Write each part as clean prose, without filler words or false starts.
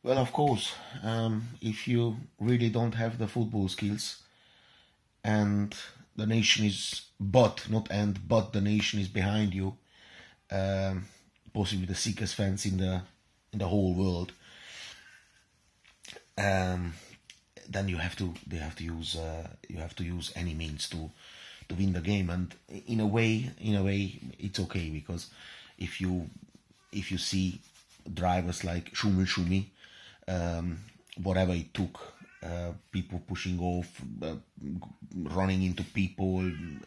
Well, of course, if you really don't have the football skills and the nation is, but the nation is behind you, possibly the sickest fans in the whole world, then they have to use you have to use any means to win the game. And in a way it's okay, because if you see drivers like Schumi, whatever it took, people pushing off, running into people,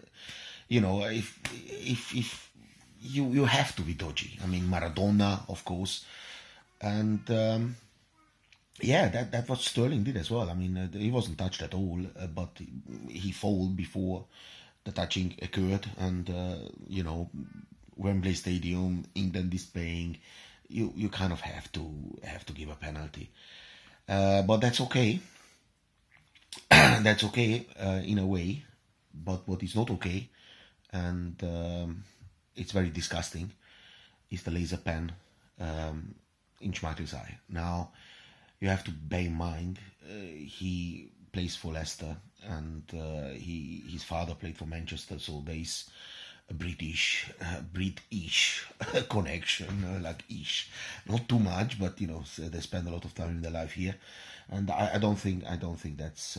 if you have to be dodgy. I mean, Maradona, of course, and yeah, that what Sterling did as well. I mean, he wasn't touched at all, but he fouled before the touching occurred, and Wembley Stadium, England is playing. You kind of have to give a penalty, but that's okay. That's okay in a way. But what is not okay, and it's very disgusting, is the laser pen in Schmeichel's eye. Now, you have to bear in mind, he plays for Leicester, and his father played for Manchester, so there is a British connection, like ish, not too much, but so they spend a lot of time in their life here, and I don't think that's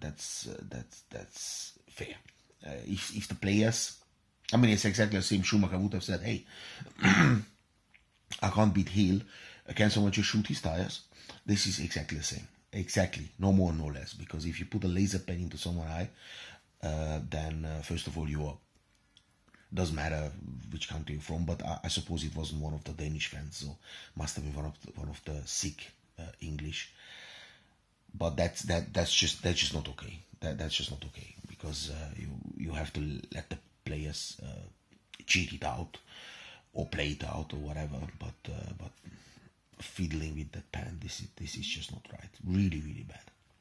fair. If the players, I mean, it's exactly the same. Schumacher would have said, "Hey, I can't beat Hill. Can someone just shoot his tires?" This is exactly the same. Exactly, no more, no less. Because if you put a laser pen into someone's eye, then first of all, you are, doesn't matter which country you're from, but I suppose it wasn't one of the Danish fans, so must have been one of the sick English. But that's just not okay. That's just not okay, because you have to let the players cheat it out or play it out or whatever. But fiddling with that pen, this is just not right. Really, really bad.